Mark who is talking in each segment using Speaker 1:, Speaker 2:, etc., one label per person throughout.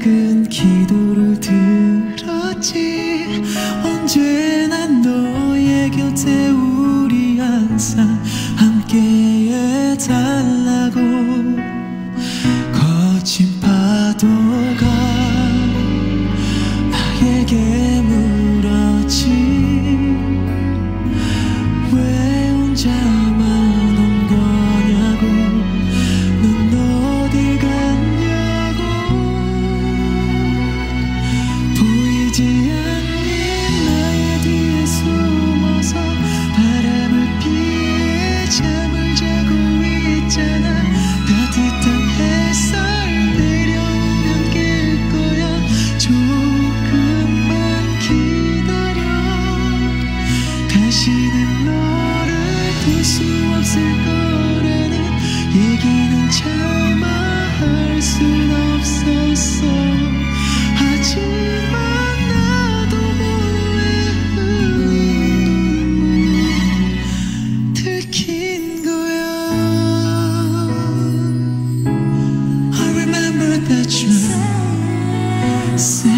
Speaker 1: 작은 기도를 들었지. 언제나 너의 곁에 우리 항상 함께 해달라고. 거친 파도가 나에게 물었지. 왜 혼자만 온 거냐고. 넌 어디 갔냐고. 보이지 않는 나의 뒤에 숨어서 바람을 피해 잠을 자고 있잖아. 따뜻한 햇살 내려오면 깰 거야. 조금만 기다려. 다시는 너를 볼 수 없을 거라는 얘기는 차마 할 순 없었어. 하지만 나도 몰래 흘린 눈물 들킨 거야. I remember that you said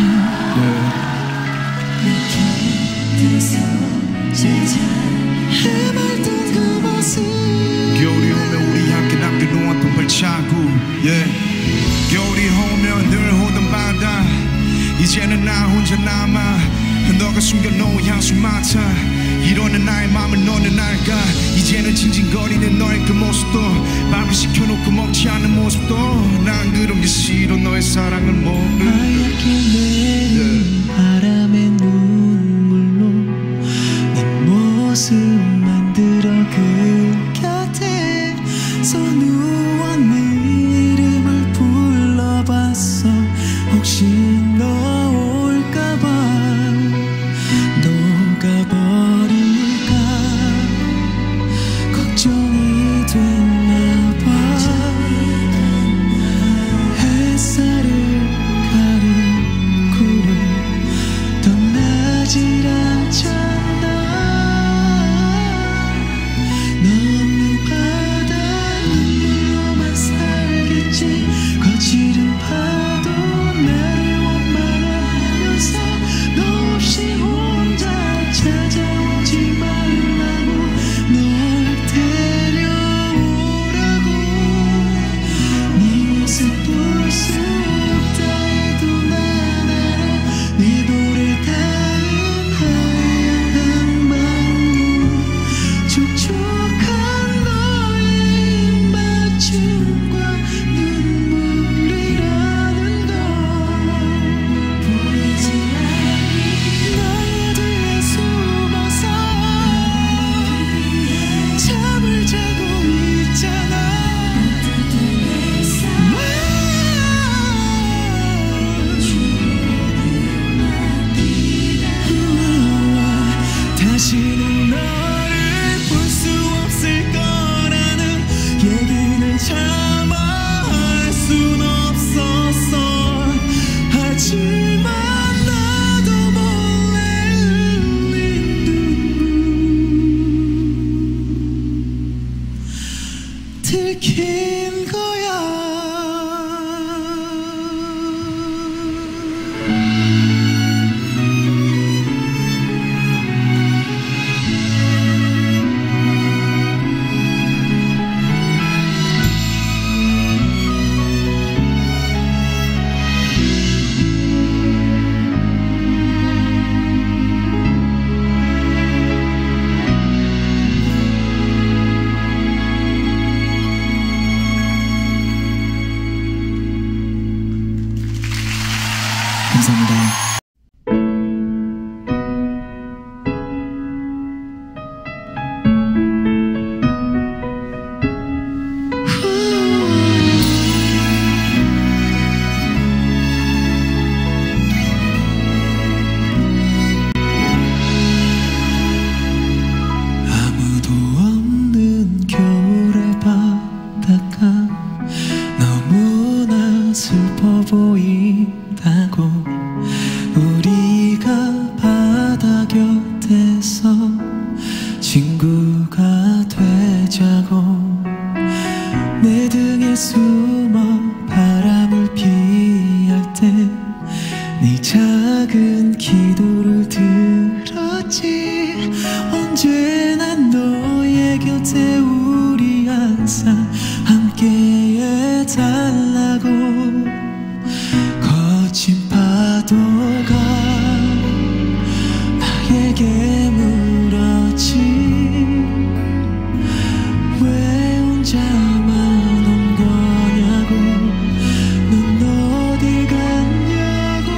Speaker 1: 해맑던 그 모습.
Speaker 2: 겨울이 오면 우리 함께 남겨놓았던 발자국. 겨울이 오면 늘 오던 바다. 이제는 나 혼자 남아. 너가 숨겨놓은 향수 맡아. 이러는 나의 맘을 너는 알까. 이제는 징징거리는 너의 그 모습도 밥을 시켜놓고 먹지 않는 모습도 난 그런 게 싫어. 너의 사랑을 모르.
Speaker 1: 하얗게 내린 바람의 눈물로 네 모습 만들어 그 곁에서 누워 네 이름을 불러봤어. 혹시 너 올까봐 녹아버릴까 걱정이 됐나봐. 햇살을 가린 구름 떠나질 않잖아. 너 없는 바다 눈물로만 살겠지. 거칠은 파도 나를 원망하면서 너 없이 혼자 찾아오지 말라고. 널 데려오라고. 네 모습 볼 수 없다 해도 난 알아. 네 볼에 닿은 하얀 방울. 촉촉한 너의 입맞춤과 눈물이라는 걸. 보이지 않는 나의 뒤에 숨어서 잠을 자고 있잖아. 다시는 너를 볼 수 없을 거라는 얘기는 차마 할 순 없었어. 하지만 나도 몰래 흘린 눈물 들킨 거야. 감사합니다. 아무도 없는 겨울의 바닷가 너무나 슬퍼 보인다고. 네 작은 기도를 들었지. 언제나 너의 곁에 우리 항상 함께해 달라고. 거친 파도가 나에게 물었지. 왜 혼자만 온 거냐고. 넌 어디 갔냐고.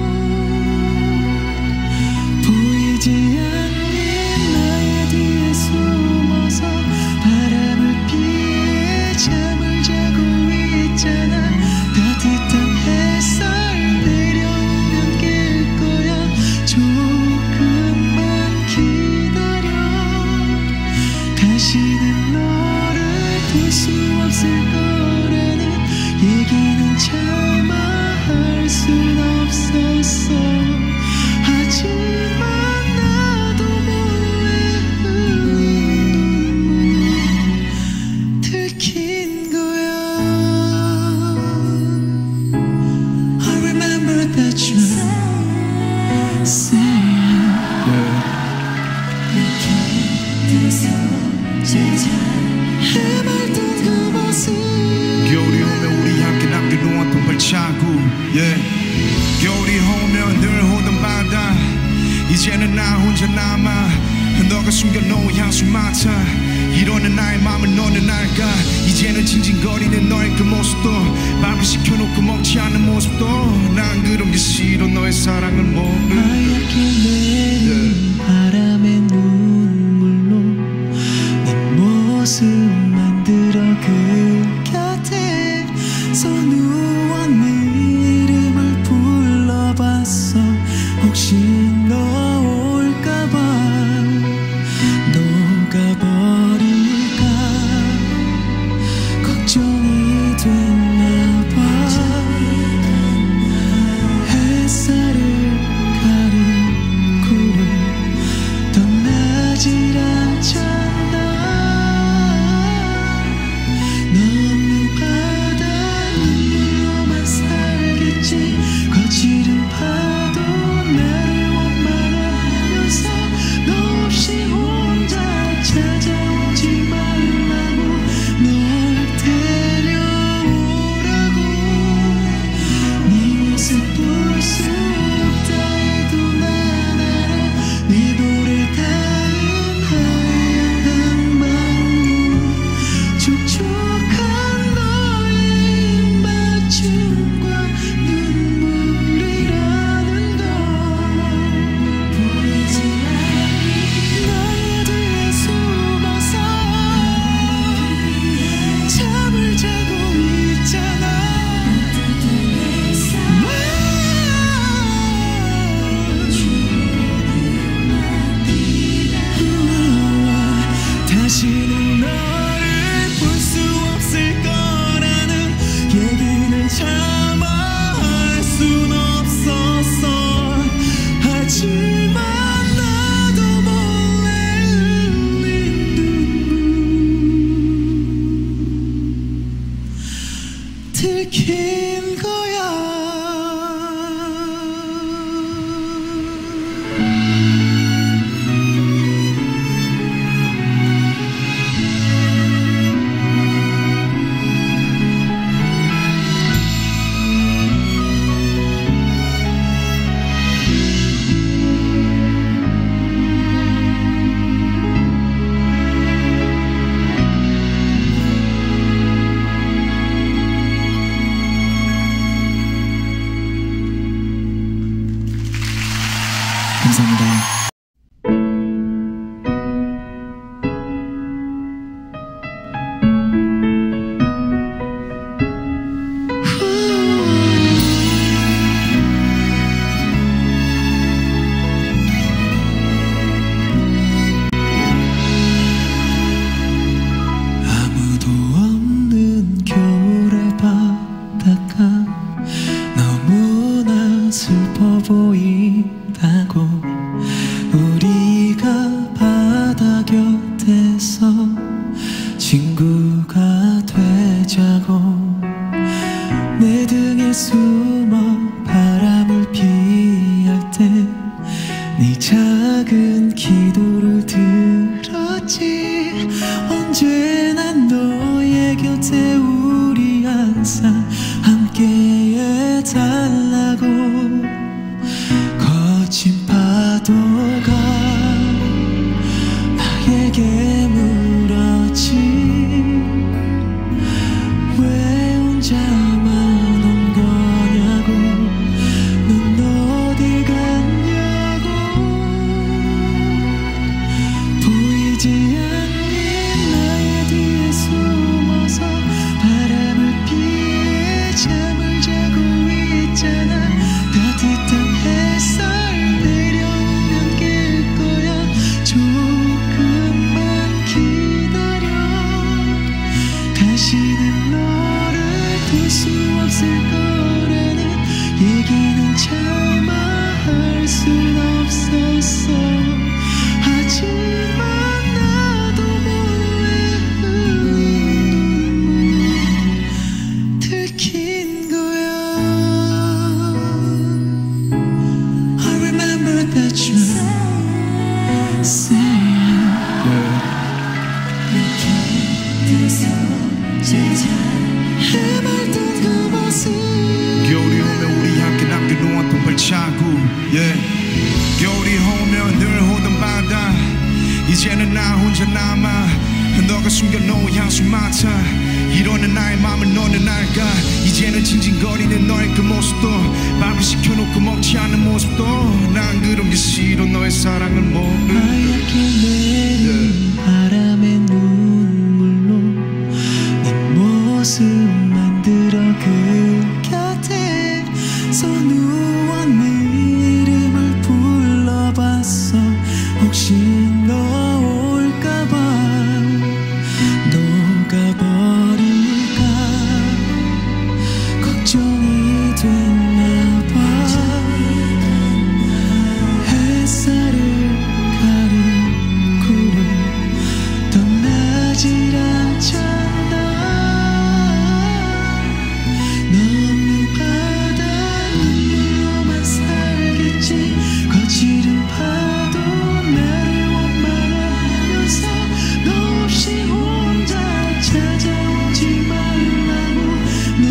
Speaker 1: 보이지 않는 나의 뒤에 숨어서 바람을 피해 잠을 자고 있잖아. 따뜻한 햇살 내려오면 깰 거야. 조금만 기다려. 다시는 너를 볼 수 없을 거라는 얘기는 차마 할 순 없었어. 하지만 나도 몰래 흘린 눈물 들킨 거야. I remember that you said 해맑던 그 모습.
Speaker 2: 겨울이 오면 우리 함께 남겨놓았던 발자국. 겨울이 오면 늘 오던 바다. 이제는 나 혼자 남아. 너가 숨겨놓은 향수 맡아. 이러는 나의 맘을 너는 알까. 이제는 징징거리는 너의 그 모습도 밥을 시켜놓고 먹지 않는 모습도 난 그런 게 싫어. 너의 사랑을 모르.
Speaker 1: 하얗게 내리는 바람의 눈물로 네 모습 만들어 그 곁에 서 누워 네 이름을 불러봤어. 혹시 너 올까봐 녹아버릴까 걱정이 됐나봐. 햇살을 가린 구름 떠나질 않잖아. 너 없는 바다 눈물로만 살겠지. 거칠은 파도 나를 원망하면서 너 없이 혼자 찾아오지 말라고. 널 데려오라고. 네 모습 볼 수 없다 해도 난 알아. 네 볼에 닿은 하얀 방망 촉촉한 너의 입맞춤과 눈물이라는 걸 보이지 않니. 나의 뒤에 숨어서 잠을 자고 있잖아. 다시는 너를 볼 수 없을 거라는 얘기는 차마 할 순 없었어. 하지만 나도 몰래 흘린 눈물 들킨 거야. 감사합니다. 아무도 없는 겨울의 바닷가 너무나 슬퍼 보인다고. 얘기는 차마 할 순 없었어. 하지만 나도 몰래 흘린 눈물 들킨 거야. I remember that you say 해맑던 그 모습.
Speaker 2: 겨울이 오면 우리 함께 남겨놓았던 발자국 겨울이 오면 늘 오던 바다 이제는 나 혼자 남아 너가 숨겨놓은 향수 맡아 이러는 나의 맘을 너는 알까. 이제는 징징거리는 너의 그 모습도 밥을 시켜놓고 먹지 않는 모습도 난 그런 게 싫어. 너의 사랑을 모르.
Speaker 1: 하얗게 내린 바람의 눈물로 네 모습 만들어 그 곁에서 누워 내 이름을 불러봤어. 혹시 너 올까봐 녹아버릴까 걱정이 됐나봐. 햇살을 가린 구름 떠나질 않잖아. 너 없는 바다 눈물로만 살겠지. 거칠은 파도 나를 원망하면서 너 없이 혼자 찾아오지 말라고 널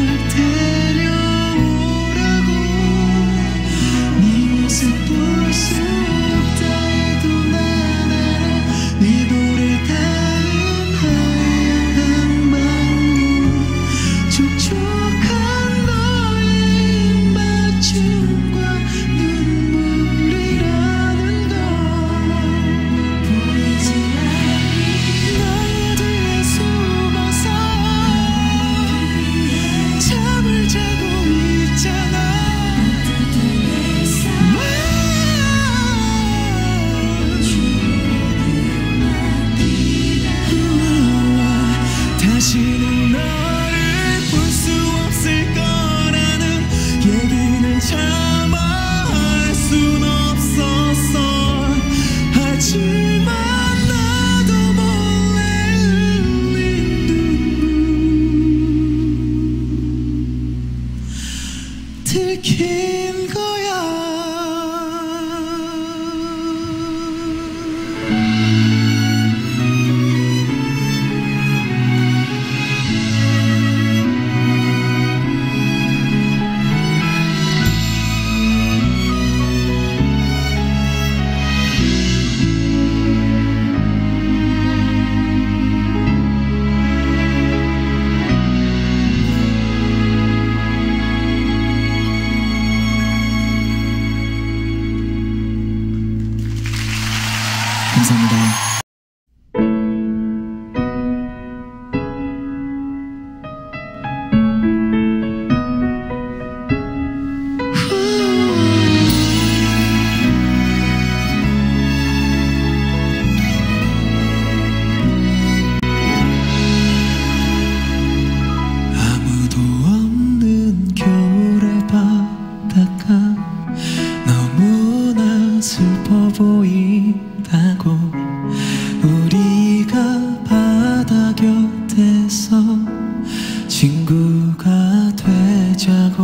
Speaker 1: 데려오라고. 네 모습 볼 수 없다 해도 난 알아. 내 볼에 닿은 하얀 방울 촉촉한 너의 입맞춤과 눈물이라는 걸 보이지 않니. 너의 뒤에 숨어서 잠을 자고 있잖아. 다시는 너를 볼 수 없을 거라는 얘기는 차마 할 순 없었어. 하지만 나도 몰래 흘린 눈물 들킨 거야. 감사합니다. 아무도 없는 겨울의 바닷가 너무나 슬퍼 보인다고. 우리가 바다 곁에서 친구가 되자고.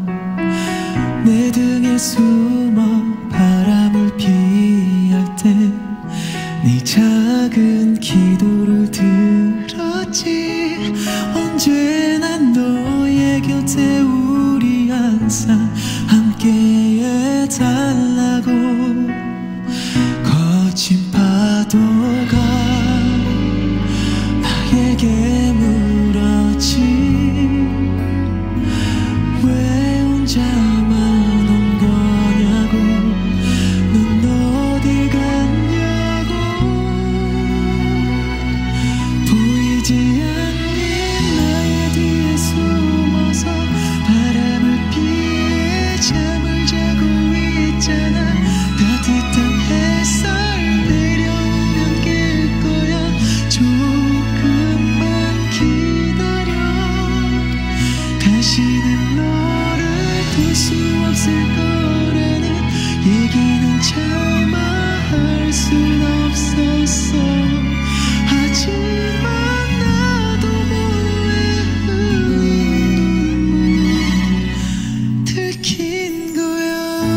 Speaker 1: 내 등에 숨어 바람을 피할 때 네 작은 기도를 들었지. 언제나 너의 곁에 우리 항상 함께 해달라고. 거친 파도가 나에게 물었지. 왜 혼자만 온 거냐고. 넌 어디 갔냐고. 보이지 않니. 나의 뒤에 숨어서 바람을 피해 잠을 자고 있잖아. 따뜻한 햇살 내려오면 깰 거야. 조금만 기다려. 다시는 너를 볼 수 없을 거라는 얘기는 차마 할 순 없었어. 하지만 나도 몰래 흘린 눈물 들킨 거야.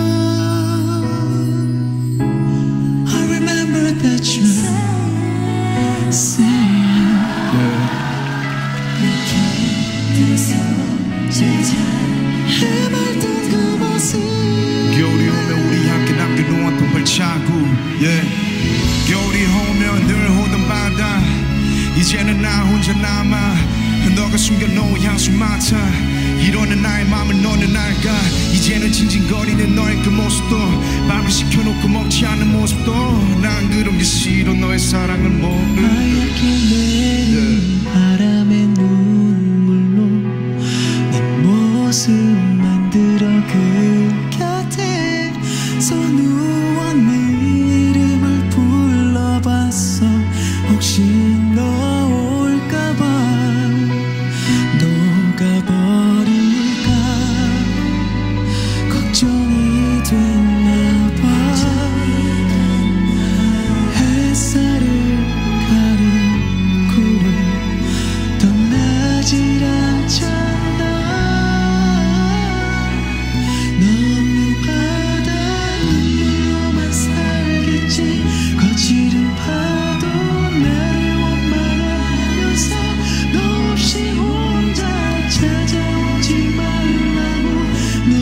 Speaker 1: I remember that you said 해맑던 그 모습.
Speaker 2: 겨울이 오면 우리 함께 남겨놓았던 발자국 겨울이 오면 늘 오던 바다 이제는 나 혼자 남아 너가 숨겨놓은 향수 맡아 이러는 나의 맘을 너는 알까. 이제는 징징거리는 너의 그 모습도 밥을 시켜놓고 먹지 않는 모습도 난 그런 게 싫어. 너의 사랑을 모르는
Speaker 1: 하얗게 내린 바람의 눈물로 네 모습 만들어 그 곁에서 누워 네 이름을 불러봤어. 혹시 너 올까봐 녹아버릴까 걱정이 됐나봐. 햇살을 가린 구름 떠나질 않잖아. 너 없는 바다 눈물로만 살겠지. 거칠은 파도 나를 원망하면서 너 없이 혼자 찾아오지 말라고 널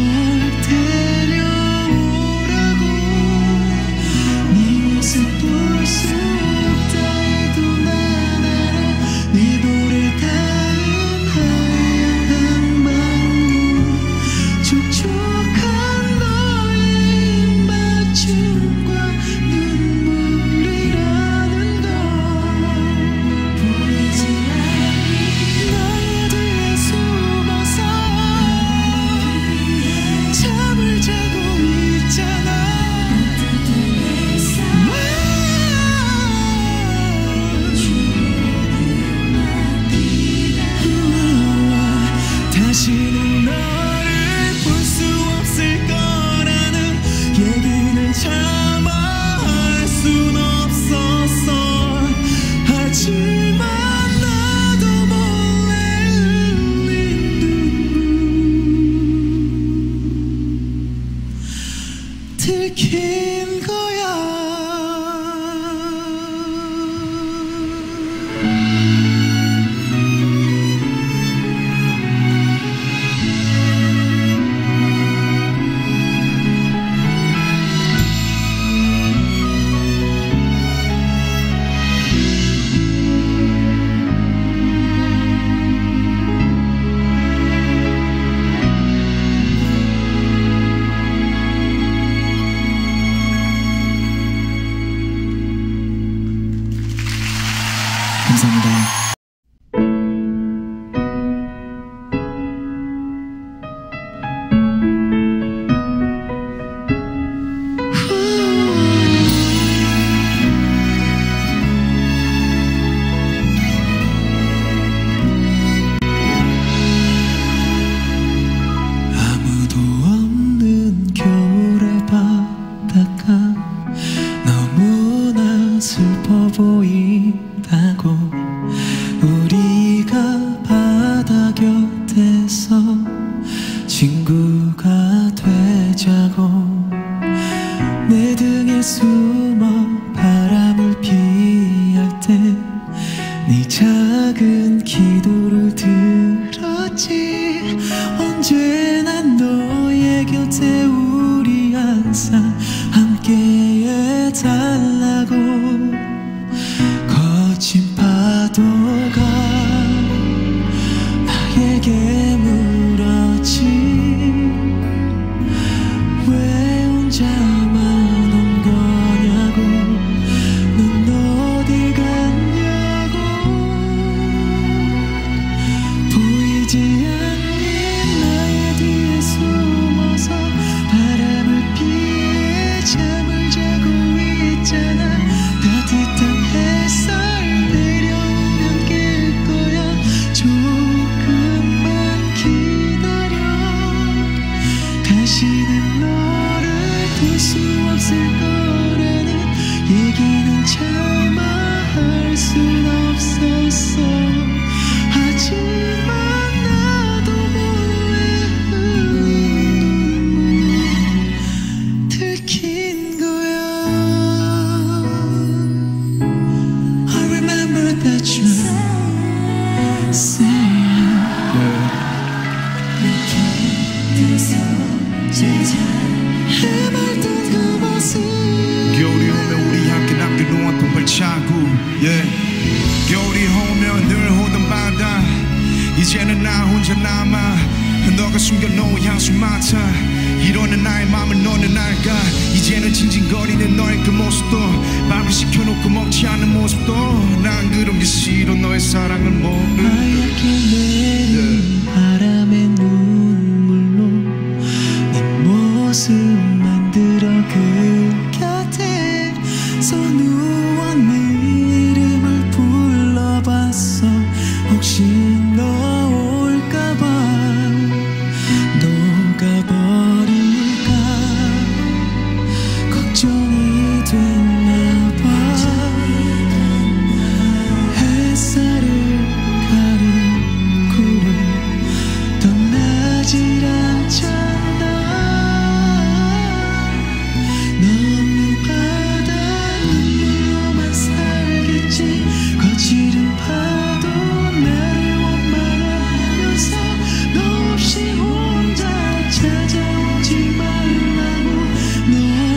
Speaker 1: 데려오라고. 네 모습 볼 수 없다 해도 난 알아. 네 볼에 닿은 하얀 방울 촉촉한 너의 입맞춤과 눈물이라는 걸 보이지 않니. 너의 뒤에 숨어서 잠을 자고 있잖아. 다시는 너를 볼 수 없을 거라는 얘기는 차마 할 순 없었어. 하지만 나도 몰래 흘린 눈물 들킨 거야. 감사합니다. 아무도 없는 겨울의 바닷가 너무나 슬퍼 보인다고. 우리가 바다 곁에서 친구가 되자고. 내 등에 숨어 바람을 피할 때 네 작은 기도를 들었지. 언제나 너의 곁에 우리 항상 함께해 달라고. 거친 파도가 나에게 물었지. 왜 혼자만 온 거냐고. 넌 어디 갔냐고. 보이지 않니 나의 뒤에 숨어서 바람을 피해 잠을 자고 있잖아. 다시는 너를 볼 수 없을 거라는 얘기는 차마 할 순 없었어. 하지만 나도 몰래 흘린 눈물 들킨 거야. I remember that you said 해맑던 그 모습.
Speaker 2: 겨울이 오면 우리 함께 남겨놓았던 발자국. 겨울이 오면 늘 오던 바다 이제는 나 혼자 남아. 너가 숨겨놓은 향수 맡아. 이러는 나의 맘을 너는 알까. 이제는 징징거리는 너의 그 모습도 밥을 시켜놓고 먹지 않는 모습도 난 그런 게 싫어. 너의 사랑을 모르.
Speaker 1: 하얗게 내린 바람의 눈물로 네 모습 만들어 그 곁에서 누워 내 이름을 불러봤어. 혹시 너 올까봐 녹아버릴까 걱정이 됐나봐. 햇살을 가린 구름 떠나질 않잖아. 너 없는 바다 눈물로만 살겠지. 거칠은 파도 나를 원망하면서 너 없이 혼자 찾아오지 말라고 널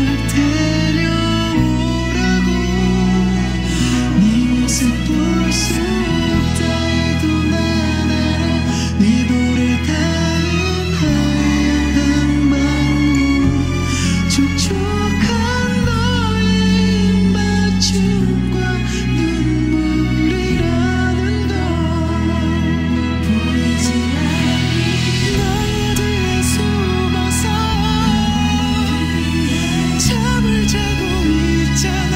Speaker 1: 데려오라고. 네 모습 볼 수 없다 해도 난 알아. 네 볼에 닿은 하얀 방망이 촉촉한 너의 입맞춤과 눈물이라는 걸 보이지 않니. 너의 뒤에 숨어서 잠을 자고 있잖아.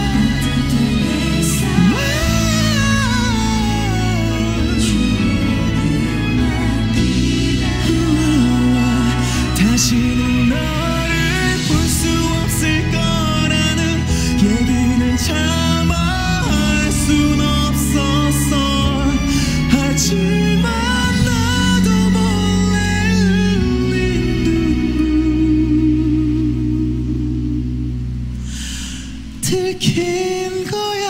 Speaker 1: 다시는 너를 볼 수 없을 거라는 얘기는 차마 할 순 없었어. 하지만 나도 몰래 흘린 눈물 들킨 거야.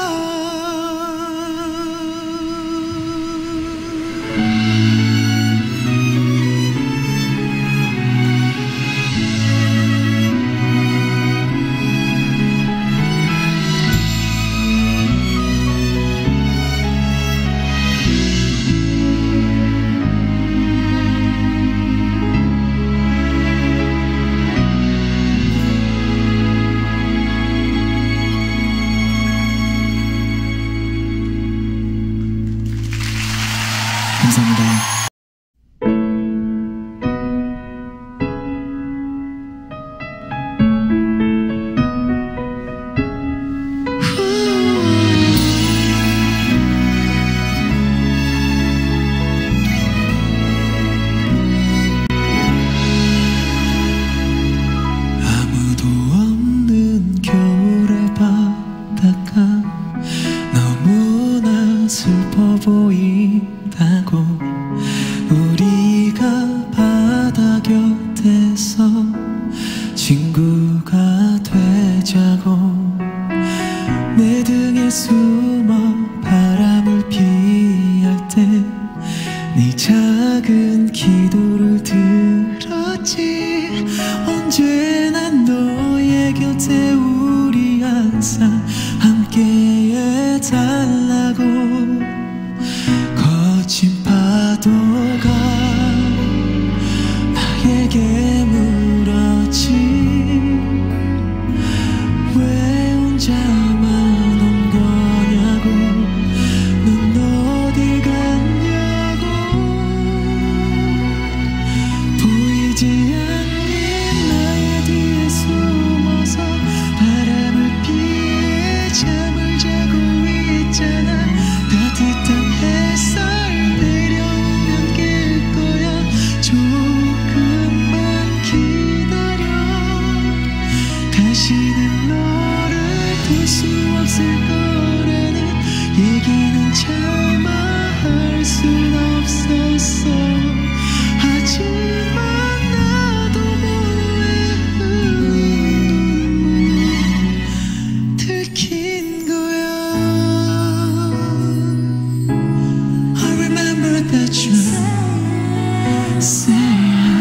Speaker 1: 감사합니다. 아무도 없는 겨울의 바닷가 너무나 슬퍼 보인다고. 우리가 바다 곁에서 친구가 되자고. 내 등에 숨어 바람을 피할 때 네 작은 기도를 들었지. 언제나 너의 곁에 우리 항상 함께해 달라고. 거친 파도가 나에게 물었지. 왜 다시는 너를 볼 수 없을 거라는 얘기는 차마 할 순 없었어. 하지만 나도 몰래 흘린 눈물 들킨 거야. I remember that you said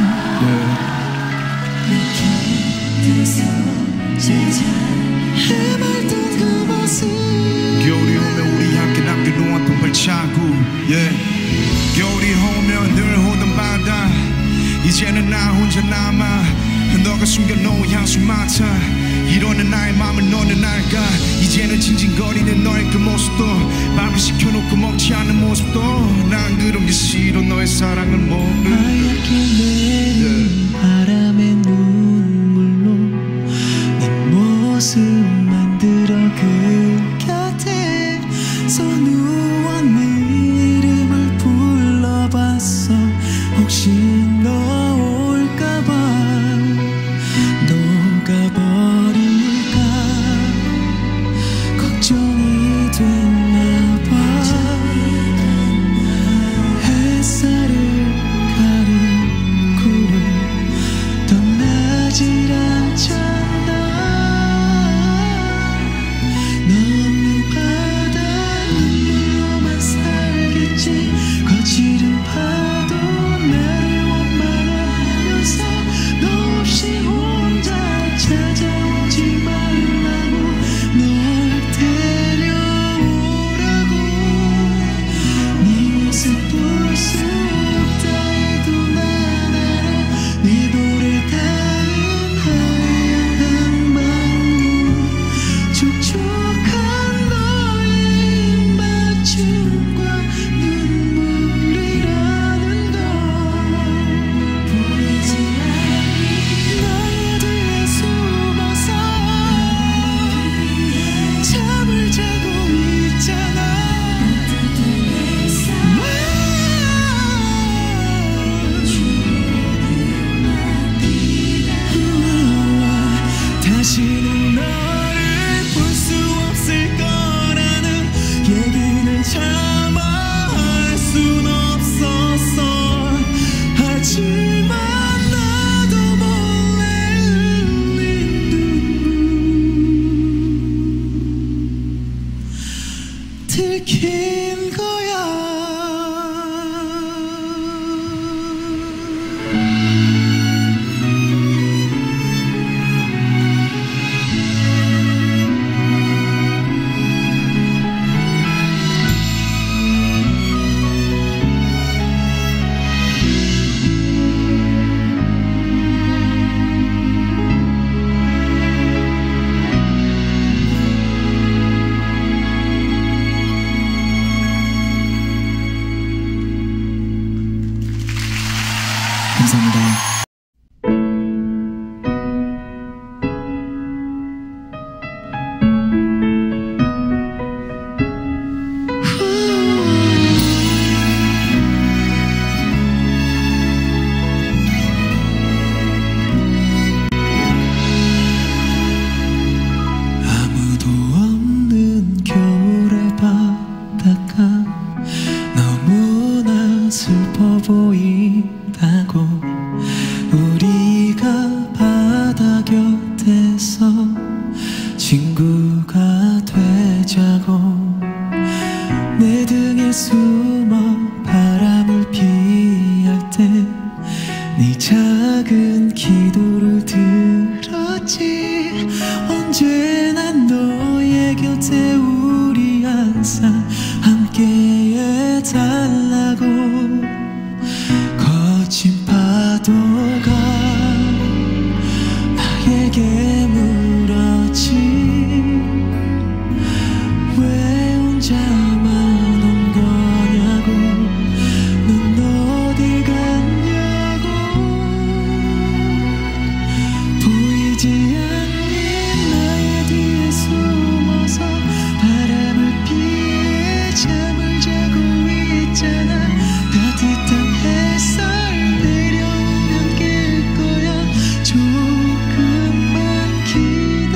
Speaker 1: 해맑던 그 모습.
Speaker 2: 겨울이 오면 우리 함께 남겨놓았던 발자국 겨울이 오면 늘 오던 바다 이제는 나 혼자 남아. 너가 숨겨놓은 향수 맡아. 이러는 나의 맘을 너는 알까. 이제는 징징거리는 너의 그 모습도 밥을 시켜놓고 먹지 않는 모습도 난 그런 게 싫어. 너의 사랑을 모르는
Speaker 1: 하얗게 내린 바람의 눈물로 네 모습 만들어 그 곁에서 누워 네 이름을 불러봤어. 혹시 너 올까봐 녹아버릴까 걱정이 됐나봐. 햇살을 가린 구름 떠나질 않잖아. 너 없는 바다 눈물로만 살겠지. 거칠은 파도 나를 원망하면서 너 없이 혼자 찾아오지 말라고 널 데려오라고. 네 모습 볼 수 없다 해도 난 알아. 네 볼에 닿은 하얀 방울 촉촉한 너의 입맞춤과 눈물이라는 걸 보이지 않니. 너의 뒤에 숨어서 잠을 자고 있잖아. 다시는 너를 볼 수 없을 거라는 얘기는 차마 할 순 없었어. 하지만 나도 몰래 흘린 눈물 들킨 거야. 감사합니다. 아무도 없는 겨울의 바닷가 너무나 슬퍼 보인다고. 우리가 바다 곁에서 친구가 되자고. 내 등에 숨어 바람을 피할 때 네 작은 기도를 들었지. 언제나 너의 곁에 우리 항상 함께해 달라고. 거친 파도가 나에게 물었지. 왜 혼자만 온 거냐고. 넌 어디 갔냐고. 보이지 않니. 나의 뒤에 숨어서 바람을 피해 잠을 자고 있잖아. 따뜻한 햇살 내려오면 깰 거야. 조금만 기다려.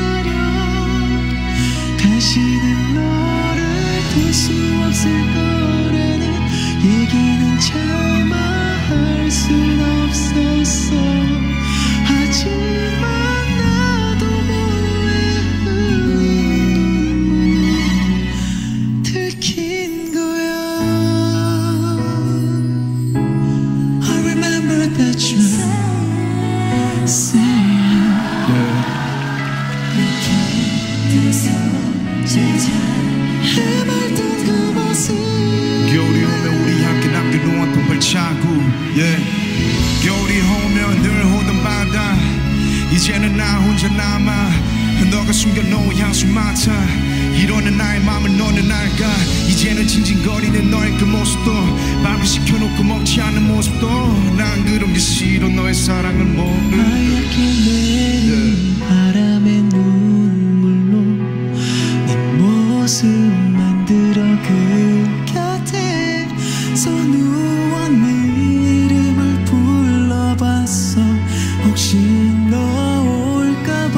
Speaker 1: 해맑던 그 모습
Speaker 2: 겨울이 오면 우리 함께 남겨놓았던 발자국 겨울이 오면 늘 오던 바다 이제는 나 혼자 남아 너가 숨겨놓은 향수 맡아 이러는 나의 맘을 너는 알까 이제는 징징거리는 너의 그 모습도 밥을 시켜놓고 먹지 않는 모습도 난 그런 게 싫어 너의 사랑을 모르
Speaker 1: 하얗게 내린 바람의 눈물로 네 모습 만들어 그 곁에서 누워 내 이름을 불러봤어 혹시 너 올까봐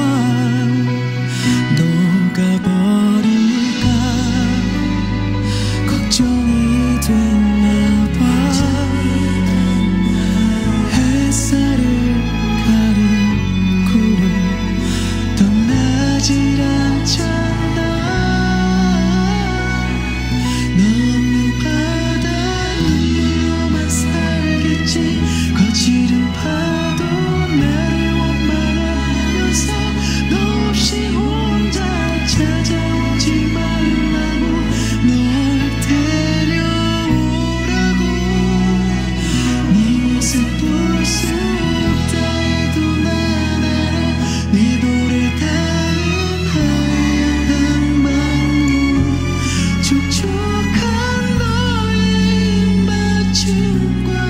Speaker 1: 녹아버릴까 걱정이 됐나봐 햇살을 가린 구름 떠나질 않잖아 너 없는 바다 눈물로만 살겠지 거칠은 파도 나를 원망하면서 너 없이 혼자 찾아오지 말라고 널 데려오라고 네 모습 볼 수 없다 해도 난 알아 네 볼에 닿은 하얀 방울 촉촉한 너의 입맞춤과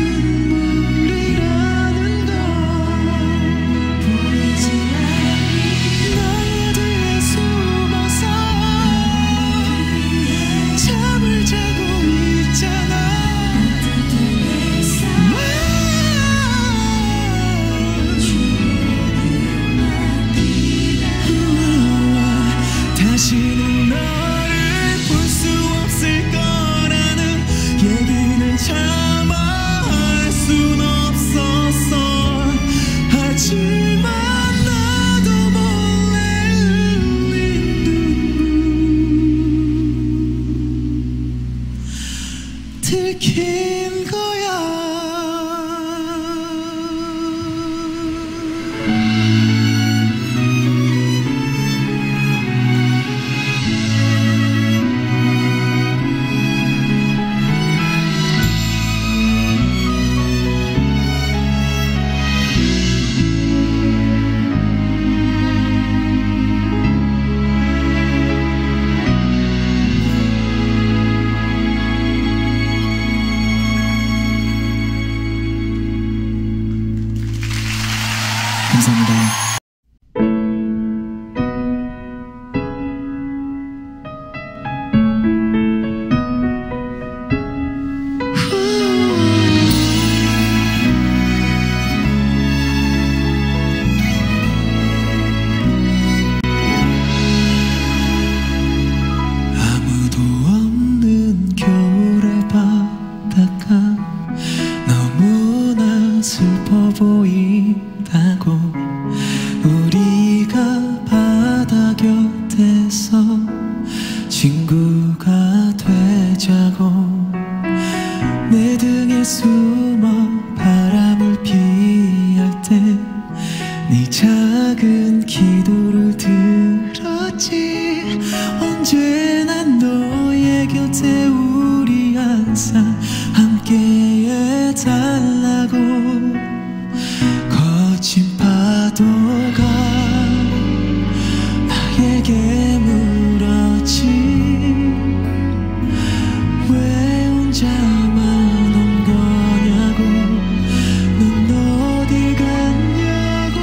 Speaker 1: 눈물이라는 걸 보이지 않니 너의 뒤에 숨어서 잠을 자고 있잖아 다시는 너를 볼 수 없을 거라는 얘기는 차마 할 순 없었어 하지만 나도 몰래 흘린 눈물 들킨 거야 감사합니다. 아무도 없는 겨울의 바닷가 너무나 슬퍼 보인다고 우리가 바다 곁에서 친구가 되자고 내 등에 숨어 바람을 피할 때 네 작은 기도를 들었지 언제나 너의 곁에 우리 항상 함께 해달라고 거친 파도가 나에게 물었지 왜 혼자만 온 거냐고 넌 어디 갔냐고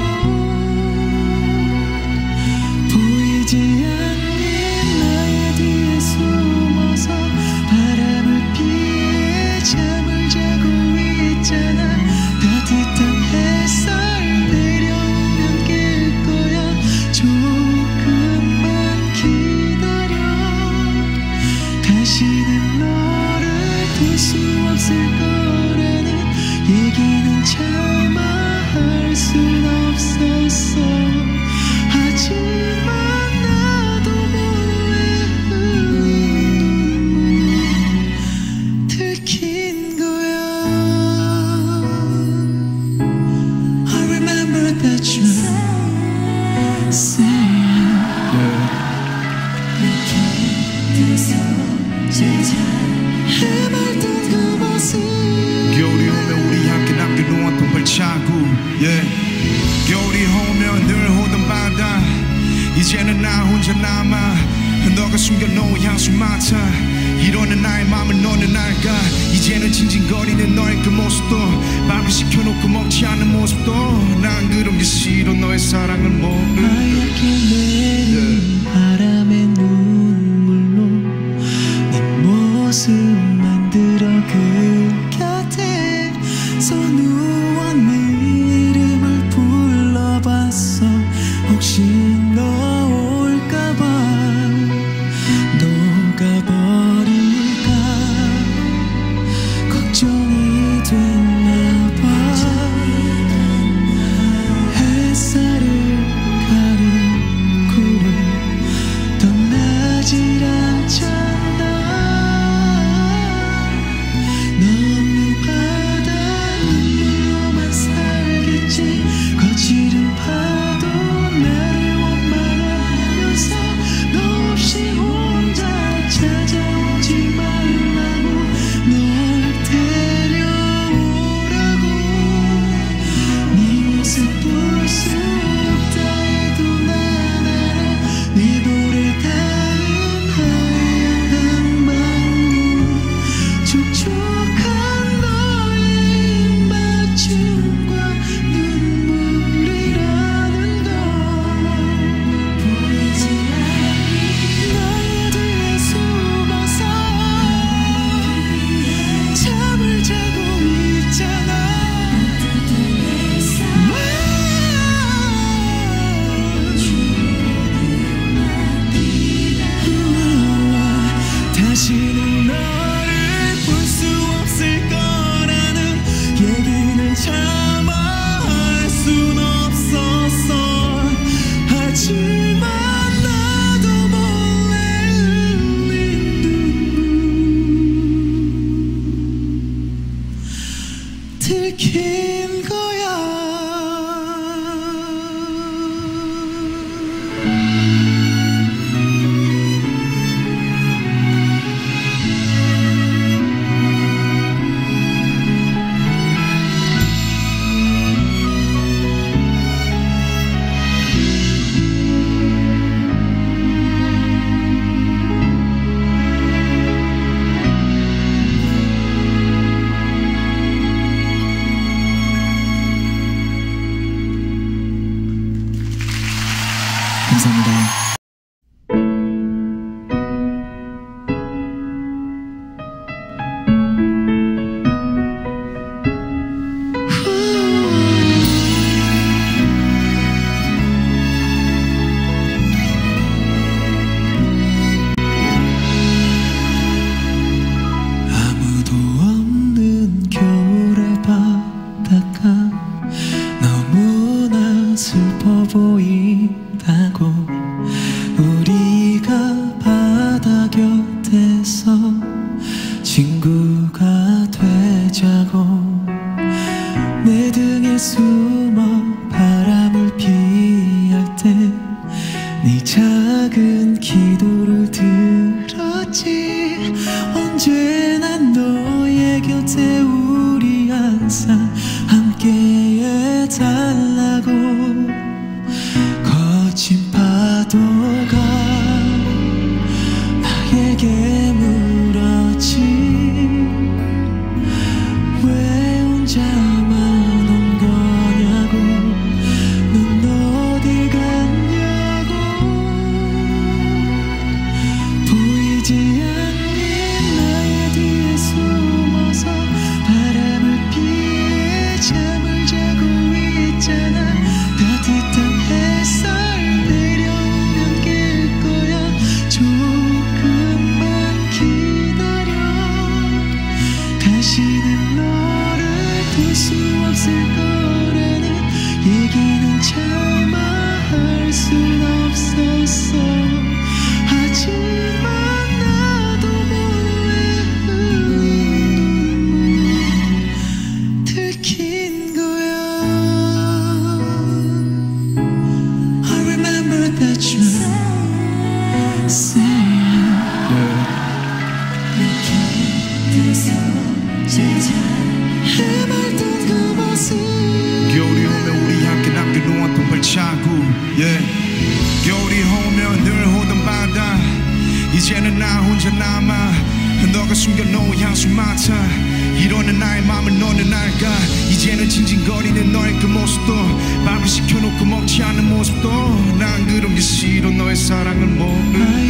Speaker 1: 보이지 않니 나의 뒤에 숨어서 바람을 피해 잠을 자고 있잖아 따뜻한 햇살 내려오면 깰 거야 조금만
Speaker 2: 겨울이 오면 늘 오던 바다 이제는 나 혼자 남아 너가 숨겨놓은 향수 맡아 이러는 나의 맘을 너는 알까 이제는 징징거리는 너의 그 모습도 밥을 시켜놓고 먹지 않는 모습도 난 그런 게 싫어 너의 사랑을 모르
Speaker 1: 하얗게 내린 바람의 눈물로 네 모습 만들어 그 곁에서 누워 네 이름을 불러봤어 혹시 너 올까봐 녹아버릴까 걱정이 됐나봐 햇살을 가린 구름 떠나질 않잖아 넌 누가다 눈물로만 살겠지 거칠은 파도 나를 원망하면서 너 없이 혼자 찾아오지 말라고 널 데려오라고 네 모습 볼 수 없다 해도 난 알아 네 볼에 닿은 하얀 망울 촉촉한 너의 입맞춤과 눈물이라는 걸 보이지 않니 나의 뒤에 숨어서 잠을 자고 있잖아 다시는 너를 볼 수 없을 거라는 얘기는 차마 할 순 없었어 하지만 나도 몰래 흘린 눈물 들킨 거야 감사합니다. 아무도 없는 겨울의 바닷가 너무나 슬퍼 보인다고 우리가 바다 곁에서 친구가 되자고 내 등에 숨어 바람을 피할 때 네 작은 기도를 들었지 언제나 너의 곁에 우리 항상 함께 해달라고
Speaker 2: 이제는 나 혼자 남아 너가 숨겨놓은 향수 맡아 이러는 나의 맘을 너는 알까 이제는 징징거리는 너의 그 모습도 밥을 시켜놓고 먹지 않는 모습도 난 그런 게 싫어 너의 사랑을 모르